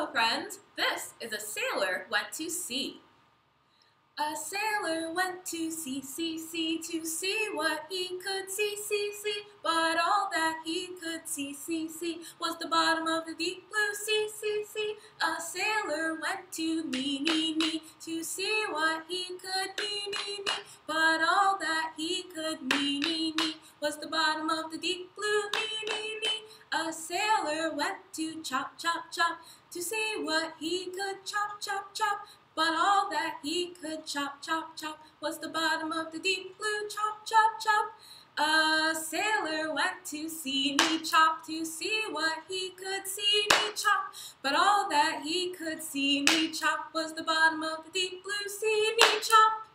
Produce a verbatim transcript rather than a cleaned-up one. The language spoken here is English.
Hello, friends. This is A Sailor Went to Sea. A sailor went to sea, sea, sea, to see what he could see, see, see. But all that he could see, see, see, was the bottom of the deep blue sea, sea, sea. A sailor went to me, me, me, to see what he could me, me, me. But all that he could me, me, me, was the bottom of the deep blue me, me, me. A sailor went to chop, chop, chop, to see what he could chop, chop, chop. But all that he could chop, chop, chop, was the bottom of the deep blue chop, chop, chop. A sailor went to see me chop, to see what he could see me chop. But all that he could see me chop, was the bottom of the deep blue sea me chop.